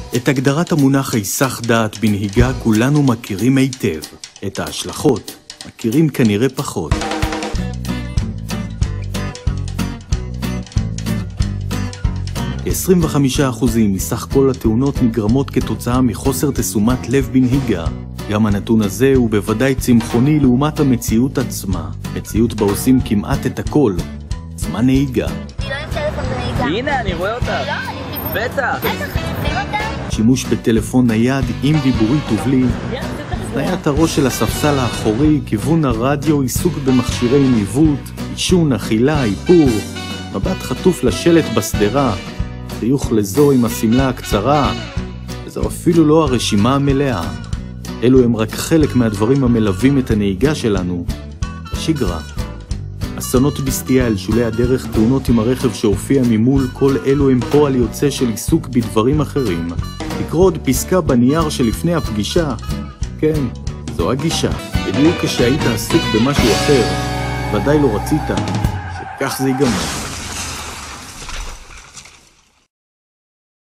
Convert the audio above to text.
את הגדרת המונח היסח דעת בנהיגה כולנו מכירים היטב. את ההשלכות מכירים כנראה פחות. כ-25% מסך כל התאונות נגרמות כתוצאה מחוסר תשומת לב בנהיגה. גם הנתון הזה הוא בוודאי צמחוני לעומת המציאות עצמה. מציאות בה עושים כמעט את הכל. זמן נהיגה. הנה, אני רואה אותה. בטח. שימוש בטלפון נייד עם דיבורית ובלי. הפניית הראש של הספסל האחורי, כיוון הרדיו, עיסוק במכשירי ניווט, עישון, אכילה, איפור, מבט חטוף לשלט בסדרה, חיוך לזו עם הסמלה הקצרה, וזו אפילו לא הרשימה המלאה. אלו הם רק חלק מהדברים המלווים את הנהיגה שלנו בשגרה. אסונות בסטייה אל שולי הדרך, תאונות עם הרכב שהופיע ממול, כל אלו הם פועל יוצא של עיסוק בדברים אחרים. לקרוא עוד פסקה בנייר שלפני הפגישה, כן, זו הגישה. בדיוק כשהיית עסוק במשהו אחר, ודאי לא רצית שכך זה ייגמר.